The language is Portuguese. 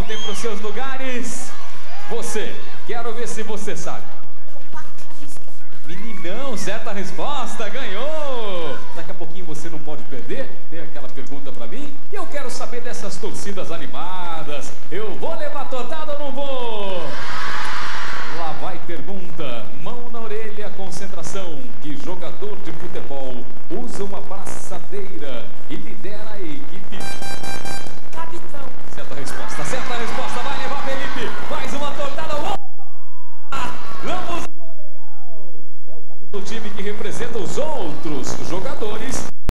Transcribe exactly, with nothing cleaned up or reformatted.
voltem para os seus lugares. Você, quero ver se você sabe. Meninão, certa resposta, ganhou! Daqui a pouquinho você não pode perder, tem aquela pergunta pra mim. E eu quero saber dessas torcidas animadas. Eu vou levar tortada ou não vou? Lá vai pergunta, mão na orelha, concentração. Que jogador de futebol usa uma braçadeira e lidera a equipe? Capitão. Certa resposta, certa resposta, vai levar Felipe. Mais uma tortada, opa! Vamos! O time que representa os outros.